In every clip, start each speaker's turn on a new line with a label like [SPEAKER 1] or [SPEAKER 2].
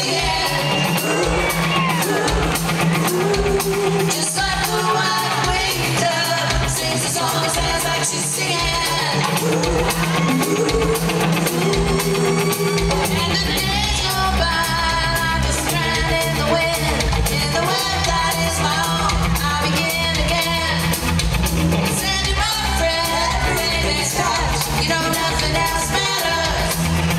[SPEAKER 1] Just like the white-winged dove sings a song and sounds like she's singing. And the days go by like a strand in the wind. In the web that is my home, I begin again. Sandy, my friend, everything makes touch. You know nothing else matters.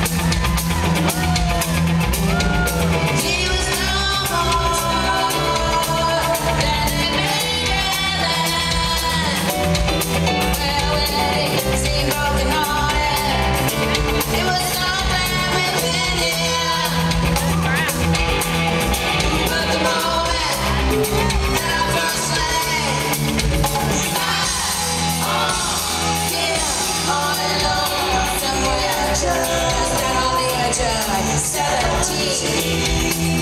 [SPEAKER 1] He was no more than a man. Well, he seemed broken hearted. It was something within him. But the moment that I first laid him all alone somewhere just out on the edge of 17.